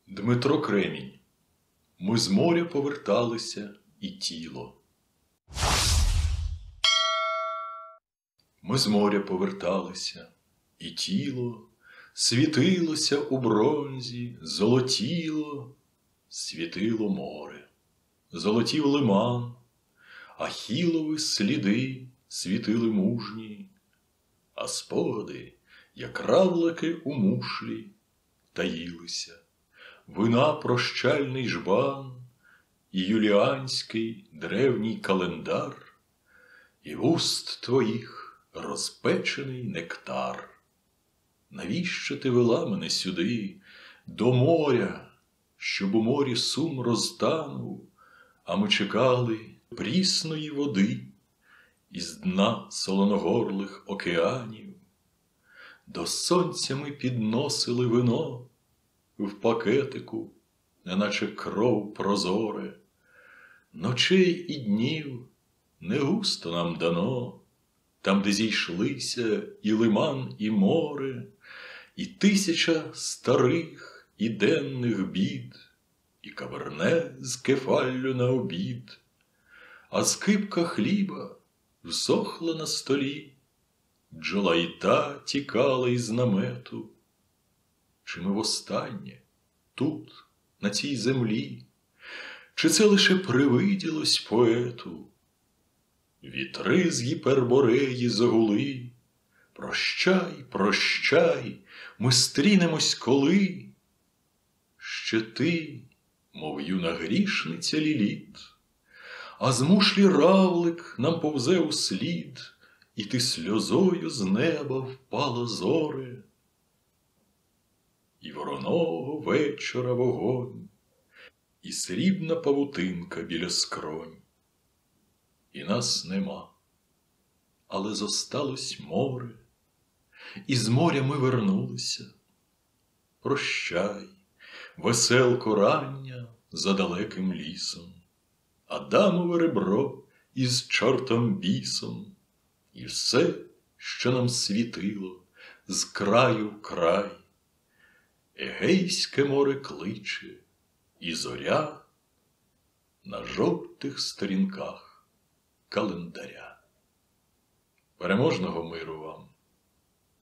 Дмитро Кремінь. Ми з моря поверталися і тіло. Ми з моря поверталися, і тіло світилося у бронзі, золотіло, світило море, золотів лиман, Ахілові сліди світили мужні, а спогади, як равлики у мушлі, таїлися. Вина прощальний жбан, і юліанський древній календар, і вуст твоїх розпечений нектар. Навіщо ти вела мене сюди, до моря, щоб у морі сум розтанув, а ми чекали прісної води із дна солоногорлих океанів? До сонця ми підносили вино в пакетику, неначе кров прозоре. Ночей і днів не густо нам дано, там, де зійшлися і лиман, і море, і тисяча старих і денних бід, і каберне з кефаллю на обід, а скипка хліба всохла на столі, бджола й та тікала із намету. Чи ми востаннє тут, на цій землі, чи це лише привиділось поету? Вітри з Гіпербореї загули. Прощай, прощай, ми стрінемось коли? Ще ти, мов юна грішниця Ліліт, а з мушлі равлик нам повзе услід, і ти сльозою з неба впала зоре. І вороного вечора вогонь, і срібна павутинка біля скронь. І нас нема, але зосталось море, і з моря ми вернулися. Прощай, веселко рання за далеким лісом, Адамове ребро із чортом бісом, і все, що нам світило з краю в край. Егейське море кличе, і зоря на жовтих сторінках календаря. Переможного миру вам!